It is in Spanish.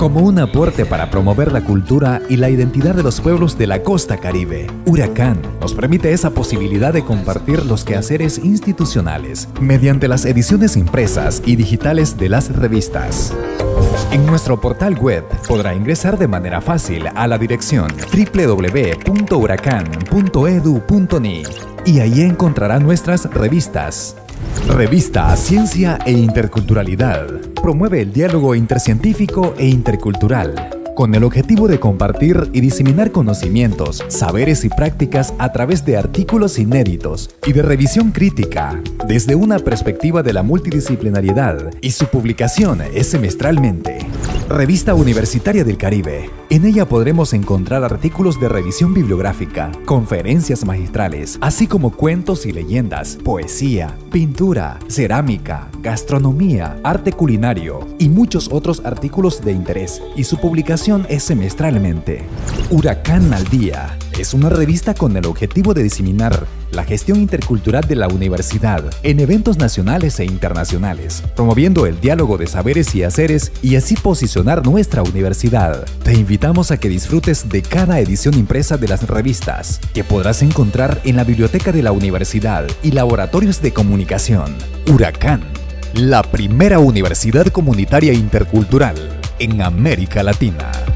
Como un aporte para promover la cultura y la identidad de los pueblos de la costa Caribe, Huracán nos permite esa posibilidad de compartir los quehaceres institucionales mediante las ediciones impresas y digitales de las revistas. En nuestro portal web podrá ingresar de manera fácil a la dirección www.huracan.edu.ni y ahí encontrará nuestras revistas. Revista Ciencia e Interculturalidad promueve el diálogo intercientífico e intercultural con el objetivo de compartir y diseminar conocimientos, saberes y prácticas a través de artículos inéditos y de revisión crítica desde una perspectiva de la multidisciplinariedad, y su publicación es semestralmente. Revista Universitaria del Caribe. En ella podremos encontrar artículos de revisión bibliográfica, conferencias magistrales, así como cuentos y leyendas, poesía, pintura, cerámica, gastronomía, arte culinario y muchos otros artículos de interés, y su publicación es semestralmente. Huracán al Día es una revista con el objetivo de diseminar la gestión intercultural de la universidad en eventos nacionales e internacionales, promoviendo el diálogo de saberes y haceres y así posicionar nuestra universidad. Te invitamos a que disfrutes de cada edición impresa de las revistas, que podrás encontrar en la biblioteca de la universidad y laboratorios de comunicación. Huracán, la primera universidad comunitaria intercultural en América Latina.